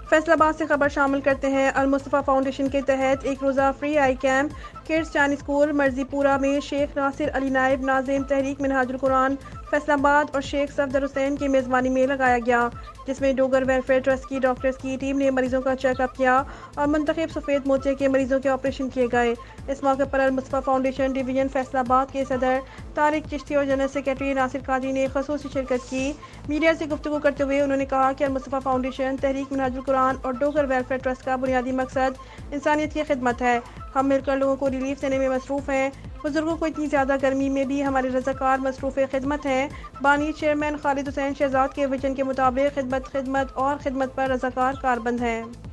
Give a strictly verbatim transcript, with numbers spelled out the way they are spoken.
फैसलाबाद से खबर शामिल करते हैं। अल मुस्तफ़ा फाउंडेशन के तहत एक रोज़ा फ्री आई कैम्प किड्स चाइनी स्कूल मर्जीपुरा में शेख नासिर अली नायब नाज़िम तहरीक मिनहाजुल कुरान फैसलाबाद और शेख सफदर हुसैन की मेज़बानी में लगाया गया, जिसमें डोगर वेलफेयर ट्रस्ट की डॉक्टर्स की टीम ने मरीजों का चेकअप किया और मुंतखब सफ़ेद मोतिया के मरीजों के ऑपरेशन किए गए। इस मौके पर अल मुस्तफ़ा फाउंडेशन डिवीजन फैसलाबाद के सदर तारिक चिश्ती और जनरल सेक्रेटरी नासिर काजी ने खसूसी शिरकत की। मीडिया से गुफ्तगू करते हुए उन्होंने कहा कि अल मुस्तफ़ा फाउंडेशन तहरीक मिनहाजुल कुरान और डोगर वेलफेयर ट्रस्ट का बुनियादी मकसद इंसानियत की खिदमत है। हम मिलकर लोगों को रिलीफ देने में मसरूफ़ हैं। बुजुर्गों को इतनी ज़्यादा गर्मी में भी हमारे रज़ाकार मसरूफ़ खिदमत हैं। बानी चेयरमैन खालिद हुसैन शहजाद के विजन के मुताबिक खिदमत खिदमत और खिदमत पर रज़ाकार कारबंद हैं।